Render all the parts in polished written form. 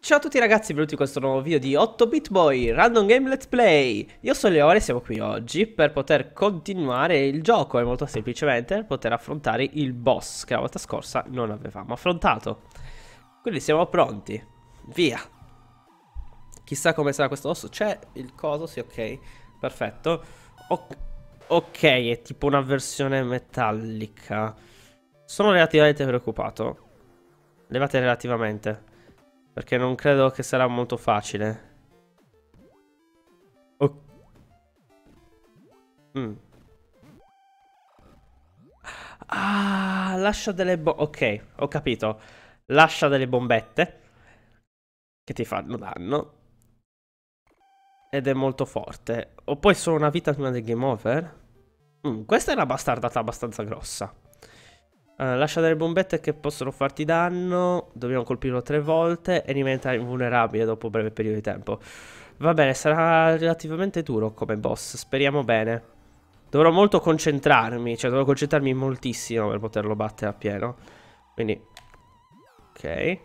Ciao a tutti ragazzi, benvenuti in questo nuovo video di 8-Bit Boy Random Game Let's Play. Io sono Leone e siamo qui oggi per poter continuare il gioco e molto semplicemente per poter affrontare il boss che la volta scorsa non avevamo affrontato. Quindi siamo pronti, via. Chissà come sarà questo boss, c'è il coso, sì, ok, perfetto. Ok, è tipo una versione metallica. Sono relativamente preoccupato. Levate relativamente. Perché non credo che sarà molto facile. Oh. Mm. Ah, lascia delle ok, ho capito. Lascia delle bombette che ti fanno danno. Ed è molto forte. Ho poi solo una vita prima del game over. Questa è una bastardata abbastanza grossa. Lascia delle bombette che possono farti danno. Dobbiamo colpirlo 3 volte e diventa invulnerabile dopo un breve periodo di tempo. Va bene, sarà relativamente duro come boss. Speriamo bene. Dovrò molto concentrarmi. Cioè, dovrò concentrarmi moltissimo per poterlo battere a pieno. Quindi, ok.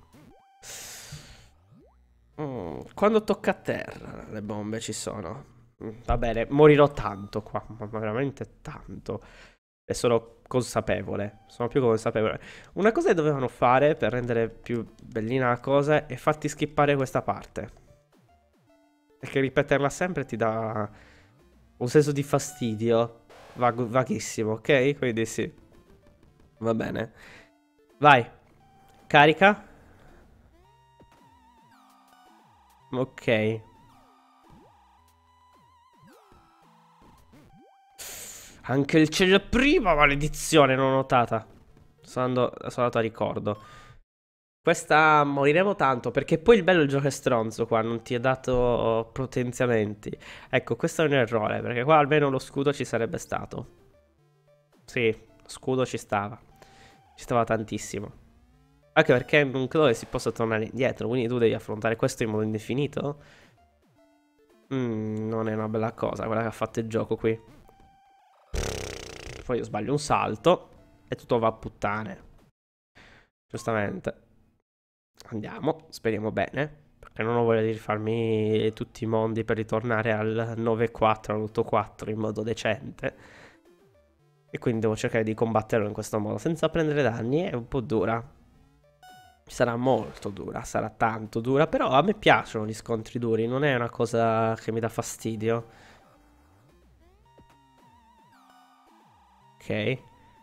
Quando tocca a terra, le bombe ci sono. Va bene, morirò tanto qua. Ma veramente tanto. E sono consapevole. Sono più consapevole. Una cosa che dovevano fare per rendere più bellina la cosa è farti skippare questa parte. Perché ripeterla sempre ti dà un senso di fastidio. Vaghissimo, ok? Quindi sì. Va bene. Vai. Carica. Ok. Anche il cielo prima, maledizione, non ho notata. Sono andato a ricordo. Questa moriremo tanto, perché poi il bello del gioco è stronzo qua, non ti ha dato potenziamenti. Ecco, questo è un errore, perché qua almeno lo scudo ci sarebbe stato. Sì, lo scudo ci stava. Ci stava tantissimo. Anche perché non credo che si possa tornare indietro, quindi tu devi affrontare questo in modo indefinito. Non è una bella cosa quella che ha fatto il gioco qui. Poi io sbaglio un salto e tutto va a puttane. Giustamente. Andiamo, speriamo bene. Perché non ho voglia di rifarmi tutti i mondi per ritornare al 9-4, all'8-4 in modo decente. E quindi devo cercare di combatterlo in questo modo senza prendere danni. È un po' dura. Sarà molto dura, sarà tanto dura. Però a me piacciono gli scontri duri, non è una cosa che mi dà fastidio. Ok,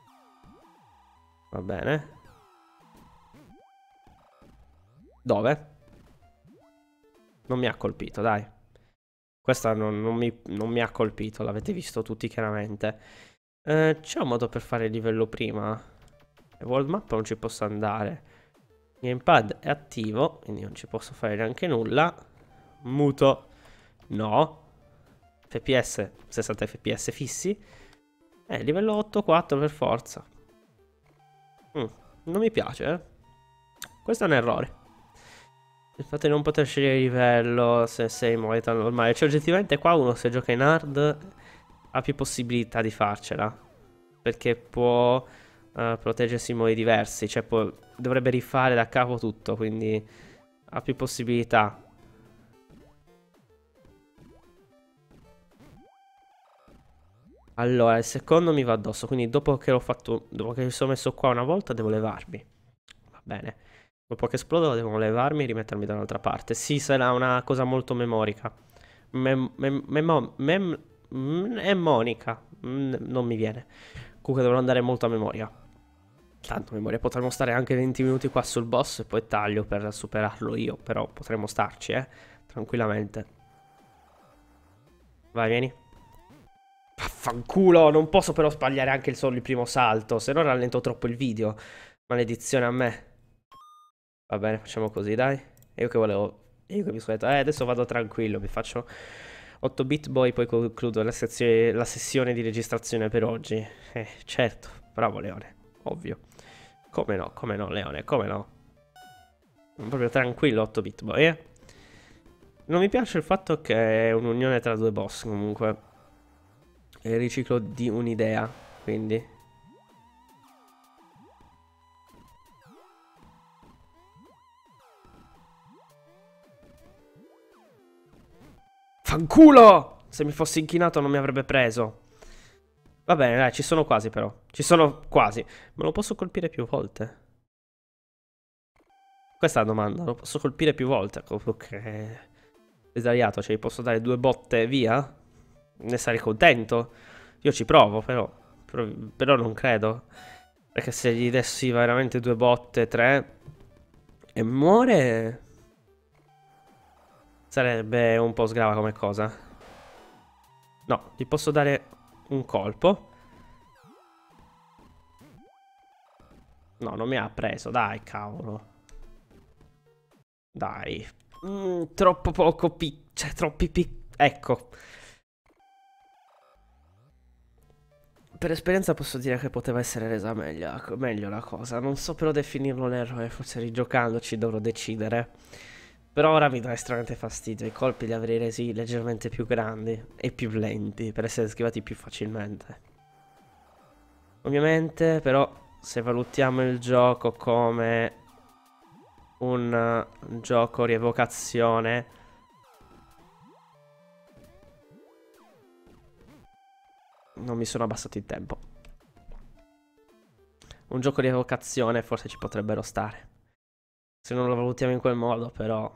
va bene. Dove? Non mi ha colpito, dai. Questa non mi ha colpito, l'avete visto tutti chiaramente. C'è un modo per fare il livello prima? World Map non ci posso andare. Gamepad è attivo, quindi non ci posso fare neanche nulla. Muto. No. FPS, 60 fps fissi. Livello 8-4 per forza. Non mi piace, eh. Questo è un errore. Il fatto di non poter scegliere livello se sei in modalità normale. Cioè, oggettivamente qua uno se gioca in hard ha più possibilità di farcela. Perché può proteggersi in modi diversi. Cioè, dovrebbe rifare da capo tutto. Quindi ha più possibilità. Allora, il secondo mi va addosso. Quindi dopo che l'ho fatto, dopo che mi sono messo qua una volta, devo levarmi. Va bene. Dopo che esplodo devo levarmi e rimettermi da un'altra parte. Sì, sarà una cosa molto memorica. Memonica. Non mi viene. Comunque dovrò andare molto a memoria. Tanto memoria. Potremmo stare anche 20 minuti qua sul boss e poi taglio per superarlo io. Però potremmo starci, tranquillamente. Vai, vieni. Vaffanculo, non posso però sbagliare anche solo il primo salto. Se no rallento troppo il video. Maledizione a me. Va bene, facciamo così, dai. Io che volevo... Io che mi sono detto, adesso vado tranquillo, mi faccio 8-bit boy, poi concludo la sessione di registrazione per oggi. Certo, bravo Leone, ovvio. Come no, Leone, come no. Proprio tranquillo 8-bit boy, eh. Non mi piace il fatto che è un'unione tra due boss, comunque. È il riciclo di un'idea, quindi... Fanculo! Se mi fossi inchinato non mi avrebbe preso. Va bene, dai, ci sono quasi però. Ci sono quasi. Ma lo posso colpire più volte? Questa è la domanda. Lo posso colpire più volte? Ok. Esariato, cioè gli posso dare 2 botte e via? Ne sarei contento. Io ci provo, però non credo. Perché se gli dessi veramente 2 botte, 3 e muore, sarebbe un po' sgrava come cosa. No, gli posso dare un colpo. No, non mi ha preso, dai, cavolo. Dai. Troppo poco cioè, troppi ecco. Per esperienza posso dire che poteva essere resa meglio la cosa. Non so però definirlo un errore, forse rigiocandoci dovrò decidere. Però ora mi dà estremamente fastidio. I colpi li avrei resi leggermente più grandi e più lenti per essere schivati più facilmente. Ovviamente, però, se valutiamo il gioco come un gioco rievocazione, non mi sono abbassato il tempo. Un gioco di evocazione forse ci potrebbero stare. Se non lo valutiamo in quel modo, però...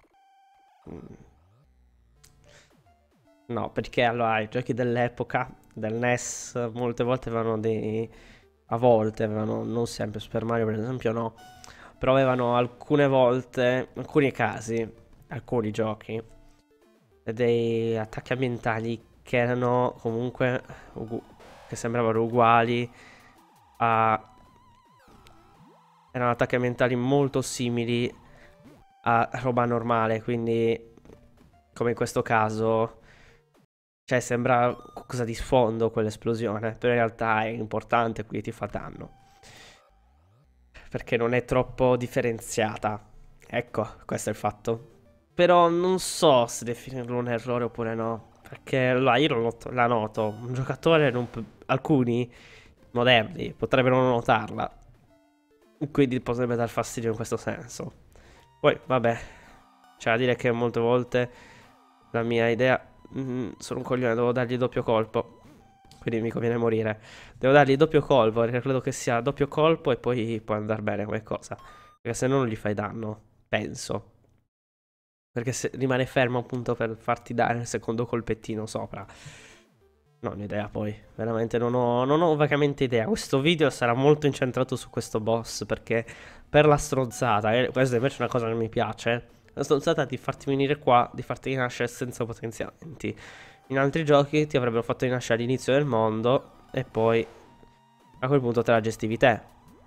No, perché allora i giochi dell'epoca, del NES, molte volte avevano dei... A volte avevano, non sempre Super Mario per esempio no, però avevano alcune volte, in alcuni casi, alcuni giochi, dei attacchi ambientali che erano comunque, che sembravano uguali a... Erano attacchi ambientali molto simili a roba normale, quindi come in questo caso... Cioè sembra qualcosa di sfondo quell'esplosione, però in realtà è importante, quindi ti fa danno. Perché non è troppo differenziata. Ecco, questo è il fatto. Però non so se definirlo un errore oppure no. Perché là io la noto. Un giocatore, alcuni moderni, potrebbero non notarla. Quindi potrebbe dar fastidio in questo senso. Poi, vabbè, c'è da dire che molte volte la mia idea... sono un coglione, devo dargli doppio colpo. Quindi mi conviene morire. Devo dargli doppio colpo, perché credo che sia doppio colpo e poi può andare bene come cosa. Perché se no non gli fai danno, penso. Perché se rimane fermo appunto per farti dare il secondo colpettino sopra. Non ho idea poi, veramente non ho vagamente idea. Questo video sarà molto incentrato su questo boss perché per la stronzata, e questa invece è una cosa che mi piace, la stronzata di farti venire qua, di farti rinascere senza potenziamenti. In altri giochi ti avrebbero fatto rinascere all'inizio del mondo e poi a quel punto te la gestivi te.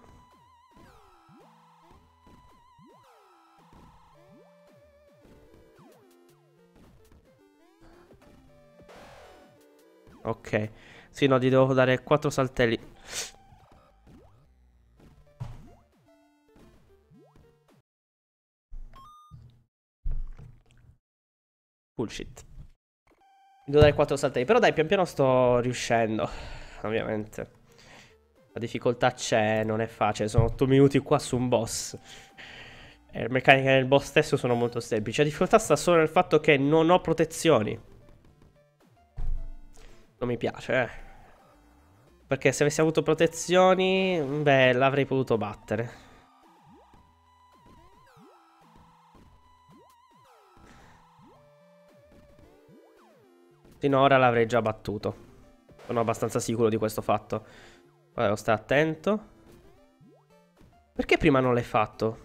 Ok. Sì, no, gli devo dare 4 saltelli. Bullshit. Gli devo dare 4 saltelli. Però dai, pian piano sto riuscendo. Ovviamente. La difficoltà c'è, non è facile. Sono 8 minuti qua su un boss. E le meccaniche del boss stesso sono molto semplici. La difficoltà sta solo nel fatto che non ho protezioni. Non mi piace, Perché se avessi avuto protezioni, beh, l'avrei potuto battere. Finora l'avrei già battuto. Sono abbastanza sicuro di questo fatto. Poi devo stare attento. Perché prima non l'hai fatto?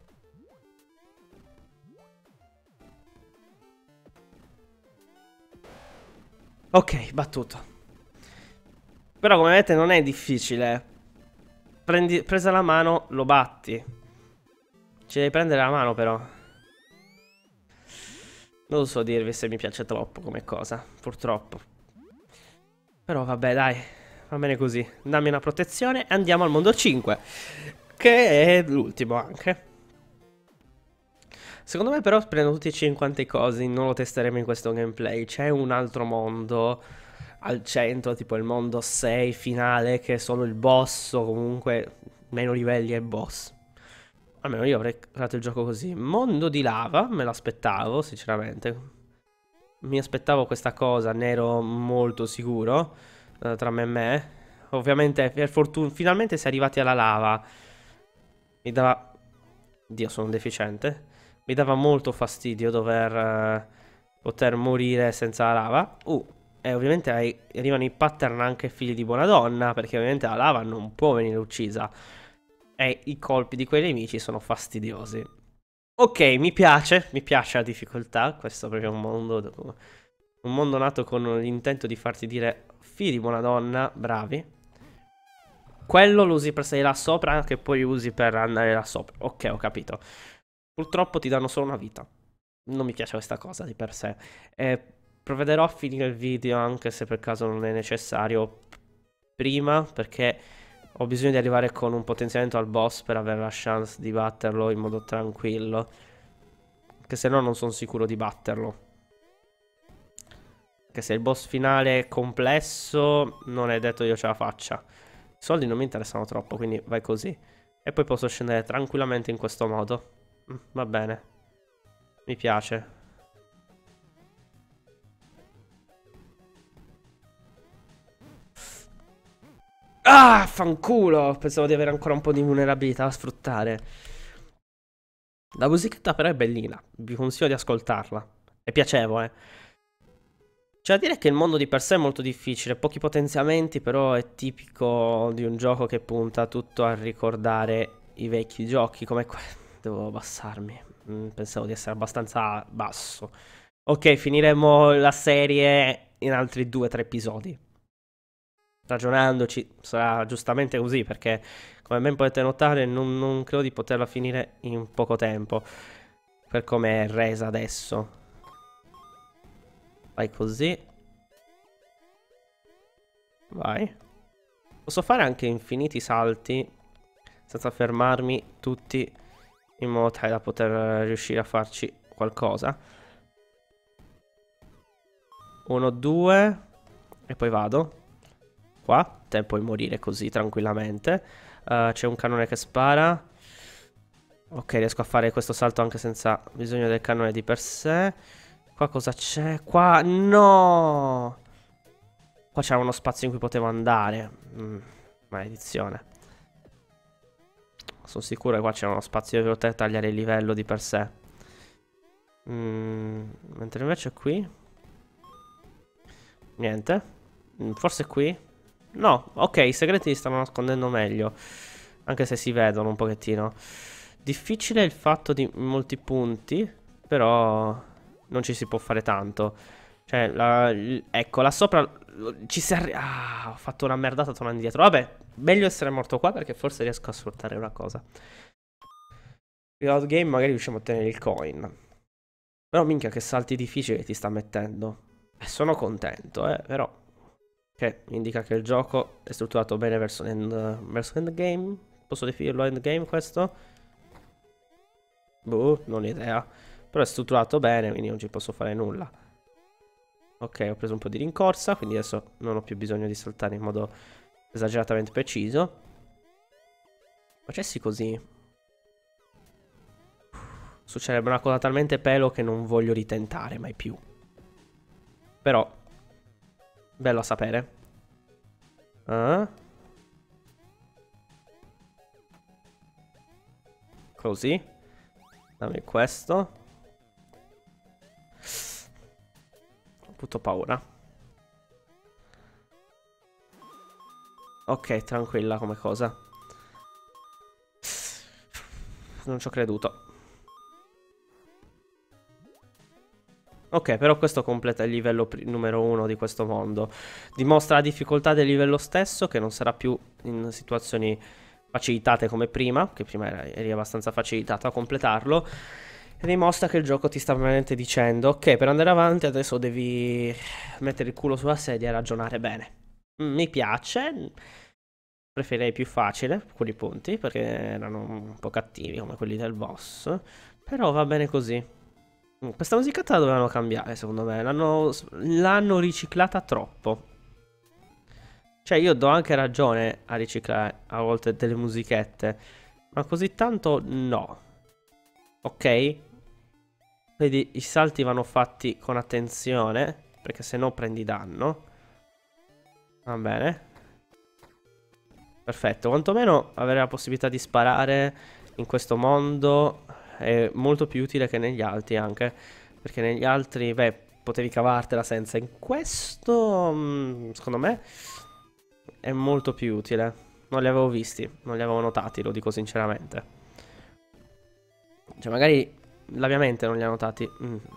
Ok, battuto. Però come vedete non è difficile. Presa la mano, lo batti. Ci devi prendere la mano però. Non so dirvi se mi piace troppo come cosa, purtroppo. Però vabbè, dai, va bene così. Dammi una protezione e andiamo al mondo 5. Che è l'ultimo anche. Secondo me però prendo tutti i 50 cosi, non lo testeremo in questo gameplay. C'è un altro mondo al centro, tipo il mondo 6 finale, che è solo il boss o comunque meno livelli e boss. Almeno io avrei creato il gioco così. Mondo di lava, me l'aspettavo, sinceramente. mi aspettavo questa cosa, ne ero molto sicuro, tra me e me. Ovviamente, per fortuna, finalmente si è arrivati alla lava. Mi dava... Dio, sono un deficiente. Mi dava molto fastidio dover poter morire senza la lava. E ovviamente arrivano i pattern anche figli di buona donna, perché ovviamente la lava non può venire uccisa. E i colpi di quei nemici sono fastidiosi. Ok, mi piace la difficoltà. Questo è proprio un mondo nato con l'intento di farti dire figli di buona donna, bravi. Quello lo usi per salire là sopra, che poi usi per andare là sopra. Ok, ho capito. Purtroppo ti danno solo una vita. Non mi piace questa cosa di per sé. Provvederò a finire il video, anche se per caso non è necessario, prima, perché ho bisogno di arrivare con un potenziamento al boss per avere la chance di batterlo in modo tranquillo. Che se no non sono sicuro di batterlo. Che se il boss finale è complesso, non è detto io ce la faccia. I soldi non mi interessano troppo, quindi vai così. E poi posso scendere tranquillamente in questo modo. Va bene. Mi piace. Ah, fanculo! Pensavo di avere ancora un po' di vulnerabilità da sfruttare. La musichetta però è bellina. Vi consiglio di ascoltarla. È piacevole. C'è da dire che il mondo di per sé è molto difficile, pochi potenziamenti, però è tipico di un gioco che punta tutto a ricordare i vecchi giochi, come devo abbassarmi. Pensavo di essere abbastanza basso. Ok, finiremo la serie in altri 2-3 episodi. Ragionandoci, sarà giustamente così, perché come ben potete notare non credo di poterla finire in poco tempo, per come è resa adesso. Vai così. Vai. Posso fare anche infiniti salti senza fermarmi tutti in modo tale da poter riuscire a farci qualcosa. 1, 2 e poi vado. Qua, te puoi morire così tranquillamente. C'è un cannone che spara. Ok, riesco a fare questo salto anche senza bisogno del cannone di per sé. Qua cosa c'è? Qua, no! Qua c'era uno spazio in cui potevo andare. Maledizione. Sono sicuro che qua c'era uno spazio per poter tagliare il livello di per sé. Mentre invece qui niente. Forse qui. No, ok, i segreti li stanno nascondendo meglio. Anche se si vedono un pochettino. Difficile il fatto di molti punti, però non ci si può fare tanto. Cioè, ecco, là sopra ci si arriva. Ah, ho fatto una merdata tornando indietro. Vabbè, meglio essere morto qua perché forse riesco a sfruttare una cosa. Reload game magari riusciamo a ottenere il coin. Però minchia che salti difficili ti sta mettendo. Sono contento, però. Che indica che il gioco è strutturato bene verso endgame. Posso definirlo endgame questo? Boh, non ho idea. Però è strutturato bene, quindi non ci posso fare nulla. Ok, ho preso un po' di rincorsa, quindi adesso non ho più bisogno di saltare in modo esageratamente preciso. Facessi così. Succederebbe una cosa talmente pelo che non voglio ritentare mai più. Però, bello a sapere. Così. Dammi questo. Ho avuto paura. Ok, tranquilla come cosa. Non ci ho creduto. Ok, però questo completa il livello numero 1 di questo mondo. Dimostra la difficoltà del livello stesso, che non sarà più in situazioni facilitate come prima, che prima eri abbastanza facilitato a completarlo. E dimostra che il gioco ti sta veramente dicendo: ok, per andare avanti adesso devi mettere il culo sulla sedia e ragionare bene. Mi piace. Preferirei più facile alcuni punti, perché erano un po' cattivi come quelli del boss. Però va bene così. Questa musichetta la dovevano cambiare, secondo me. L'hanno riciclata troppo. Cioè, io do anche ragione a riciclare a volte delle musichette, ma così tanto no. Ok? Vedi, i salti vanno fatti con attenzione, perché se no prendi danno. Va bene. Perfetto, quantomeno avere la possibilità di sparare in questo mondo è molto più utile che negli altri anche. Perché negli altri, beh, potevi cavartela senza. In questo, secondo me, è molto più utile. Non li avevo visti, non li avevo notati, lo dico sinceramente. Cioè, magari la mia mente non li ha notati.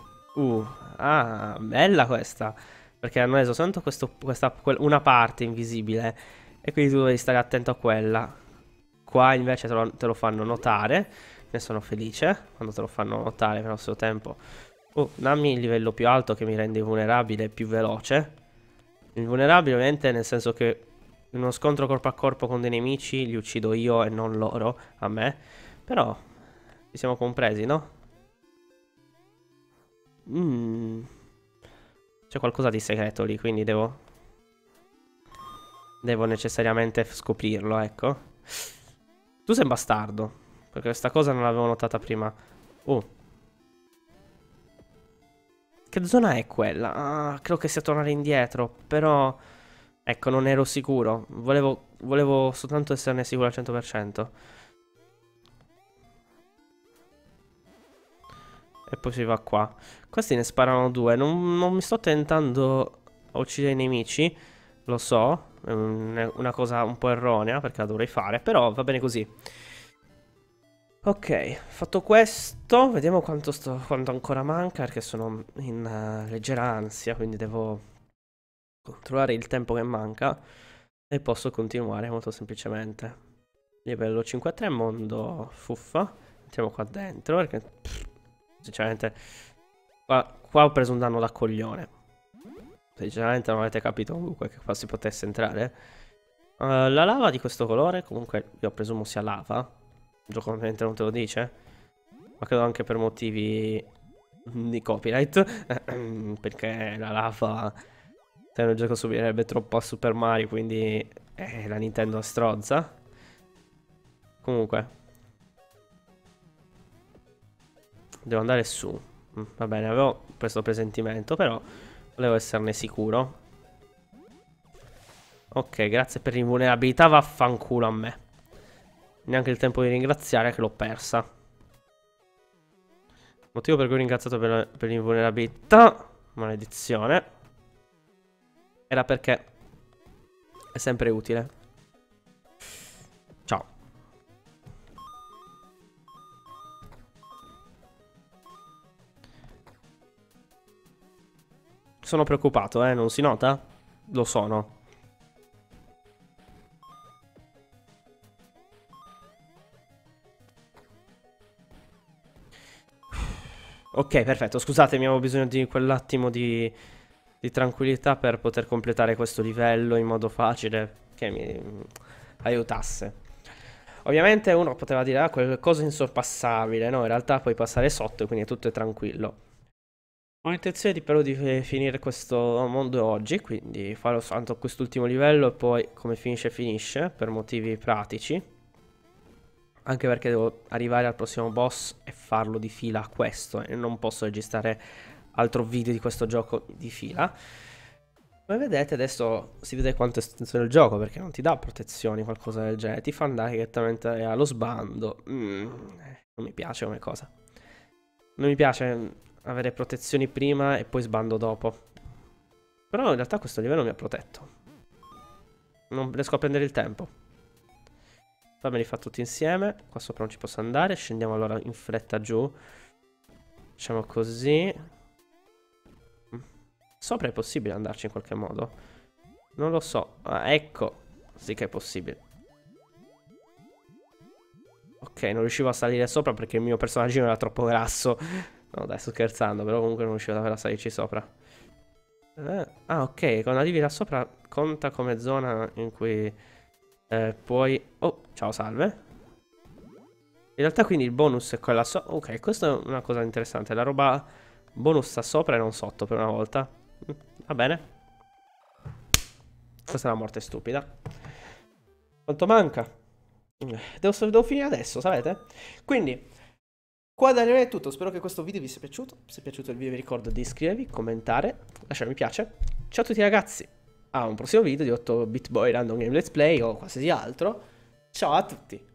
Bella questa. Perché hanno reso soltanto una parte invisibile. E quindi tu devi stare attento a quella. Qua invece te lo fanno notare. Ne sono felice quando te lo fanno notare per il nostro tempo. Dammi il livello più alto che mi rende vulnerabile e più veloce. Invulnerabile ovviamente nel senso che in uno scontro corpo a corpo con dei nemici li uccido io e non loro, a me. Però ci siamo compresi, no? C'è qualcosa di segreto lì, quindi devo necessariamente scoprirlo, ecco. Tu sei un bastardo, perché questa cosa non l'avevo notata prima. Che zona è quella? Ah, credo che sia tornare indietro, però... Ecco, non ero sicuro. Volevo soltanto esserne sicuro al 100%. E poi si va qua. Questi ne sparano due. Non mi sto tentando a uccidere i nemici. Lo so. È una cosa un po' erronea, perché la dovrei fare. Però va bene così. Ok, fatto questo, vediamo quanto ancora manca, perché sono in leggera ansia, quindi devo controllare il tempo che manca e posso continuare molto semplicemente. Livello 5-3, mondo fuffa. Entriamo qua dentro, perché sinceramente qua ho preso un danno da coglione. Sinceramente non avete capito comunque che qua si potesse entrare. La lava di questo colore, comunque io presumo sia lava. Il gioco ovviamente non te lo dice, ma credo anche per motivi di copyright. Perché la lava, se il gioco subirebbe troppo a Super Mario, quindi la Nintendo è stronza. Comunque devo andare su. Va bene, avevo questo presentimento, però volevo esserne sicuro. Ok, grazie per l'invulnerabilità, vaffanculo a me. Neanche il tempo di ringraziare che l'ho persa. Motivo per cui ho ringraziato per l'invulnerabilità, maledizione, era perché è sempre utile. Ciao. Sono preoccupato, non si nota? Lo sono. Ok, perfetto. Scusatemi, avevo bisogno di quell'attimo di tranquillità per poter completare questo livello in modo facile che mi aiutasse. Ovviamente uno poteva dire, qualcosa è insorpassabile, no? In realtà puoi passare sotto e quindi tutto è tranquillo. Ho intenzione però di finire questo mondo oggi, quindi farò soltanto quest'ultimo livello e poi come finisce finisce, per motivi pratici. Anche perché devo arrivare al prossimo boss e farlo di fila a questo e non posso registrare altro video di questo gioco di fila. Come vedete adesso si vede quanto è estensione il gioco, perché non ti dà protezioni, qualcosa del genere, ti fa andare direttamente allo sbando. Non mi piace come cosa. Non mi piace avere protezioni prima e poi sbando dopo. Però in realtà questo livello mi ha protetto. Non riesco a prendere il tempo. Fammeli fa tutti insieme. Qua sopra non ci posso andare. Scendiamo allora in fretta giù. Facciamo così. Sopra è possibile andarci in qualche modo? Non lo so. Ecco. Sì che è possibile. Ok, non riuscivo a salire sopra perché il mio personaggino era troppo grasso. No, dai, sto scherzando. Però comunque non riuscivo davvero a salirci sopra. Ok. Quando arrivi là sopra conta come zona in cui puoi... Oh, ciao, salve. In realtà quindi il bonus è quella sopra. Ok, questa è una cosa interessante. La roba bonus sta sopra e non sotto per una volta. Va bene. Questa è una morte stupida. Quanto manca? Devo finire adesso, sapete? Quindi Qua da noi è tutto, spero che questo video vi sia piaciuto. Se è piaciuto il video vi ricordo di iscrivervi, commentare, lasciare mi piace. Ciao a tutti ragazzi, a un prossimo video di 8-bit boy random game let's play o qualsiasi altro. Ciao a tutti.